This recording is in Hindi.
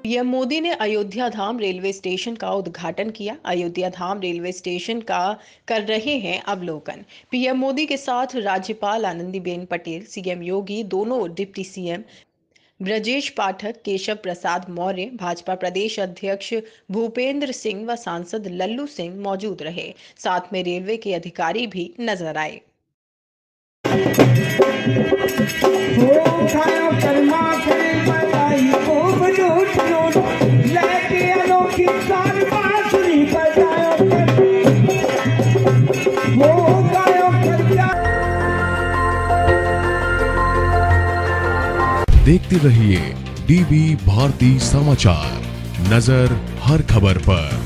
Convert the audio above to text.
पीएम मोदी ने अयोध्या धाम रेलवे स्टेशन का उद्घाटन किया। अयोध्या धाम रेलवे स्टेशन का कर रहे हैं अवलोकन। पीएम मोदी के साथ राज्यपाल आनंदीबेन पटेल, सीएम योगी, दोनों डिप्टी सीएम ब्रजेश पाठक, केशव प्रसाद मौर्य, भाजपा प्रदेश अध्यक्ष भूपेंद्र सिंह व सांसद लल्लू सिंह मौजूद रहे। साथ में रेलवे के अधिकारी भी नजर आए। देखते रहिए डीबी भारती समाचार, नजर हर खबर पर।